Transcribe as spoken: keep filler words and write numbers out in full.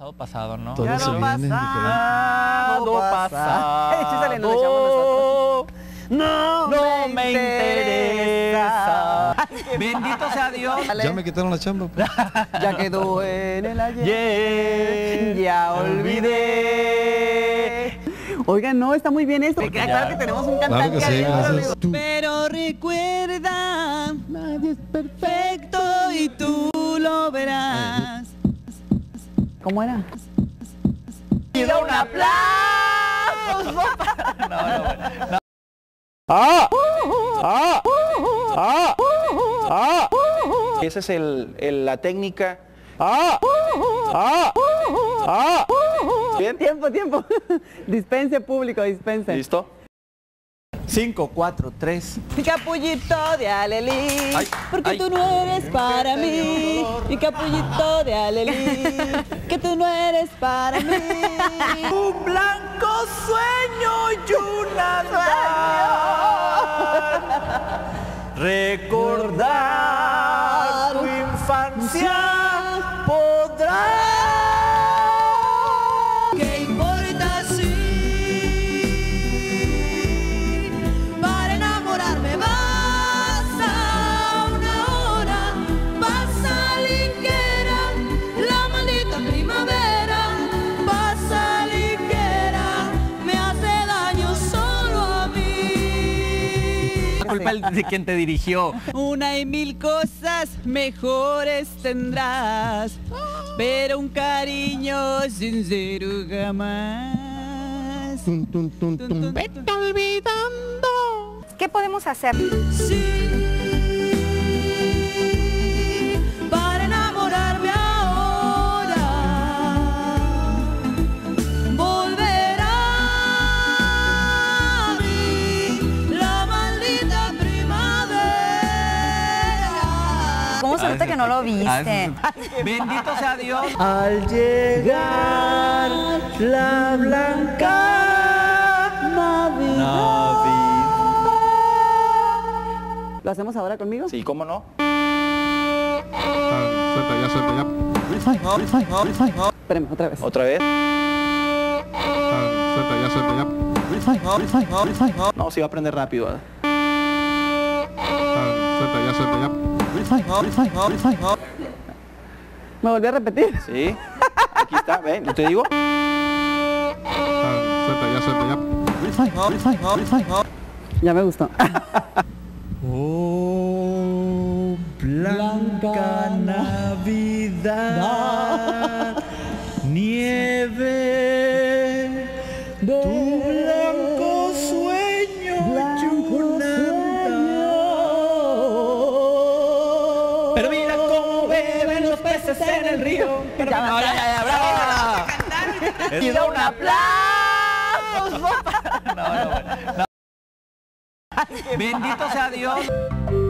Pasado, pasado, ¿no? Todo Ya se lo viene pasado, pasado. Échale, nos lo echamos nosotros. No, No me me interesa. interesa. Bendito sea Dios. Ya me quitaron la chamba. Pues. Ya quedó en el ayer. Yeah. Ya olvidé. Oigan, no, está muy bien esto. Claro que tenemos un Claro cantante que sí, adentro, gracias. amigo. Tú. Pero recuerda, nadie es perfecto y tú lo verás. ¿Cómo era? Pido un aplauso. No, no, no. ¡Ah! ¡Ah! ¡Ah! ¡Ah! Esa es el, el- la técnica. ¡Ah! ¡Ah! ¡Ah! Bien. Tiempo, tiempo. Dispense, público, dispense. ¿Listo? Cinco, cuatro, tres. Mi capullito de Alelí, Ay, porque ay. tú no eres para mí. Mi capullito de Alelí, que tú no eres para mí. Un blanco sueño y una sueño. Recordar tu infancia podrá. ¿Qué importa si para enamorarme basta una hora? Pasa ligera la maldita primavera, pasa ligera, me hace daño solo a mí. Culpa de quien te dirigió. Una y mil cosas mejores tendrás, pero un cariño sincero jamás. Tum, tum, tum, tum. Vete olvidando. ¿Qué podemos hacer? Sí, para enamorarme ahora, volverá a mí la maldita primavera. ¿Cómo se nota que no lo viste? Bendito sea Dios. Al llegar la blanca ¿Lo hacemos ahora conmigo? Sí, ¿cómo no? Suelta ya, suelta ya. Espérame, otra vez. Otra vez. Suelta ya, suelta ya. No, sí va a aprender rápido. ¿verdad? Suelta ya, suelta ya. ¿Me volví a repetir? Sí. Aquí está, ven, yo te digo. Suelta ya, suelta ya. Ya me gustó. Oh, blanca Navidad, nieve, tu blanco sueño, pero mira cómo beben los peces en el río. Pero Ya, no, ya, ya, ya, bravo. Pido un aplauso. No, no, no. Bendito sea Dios.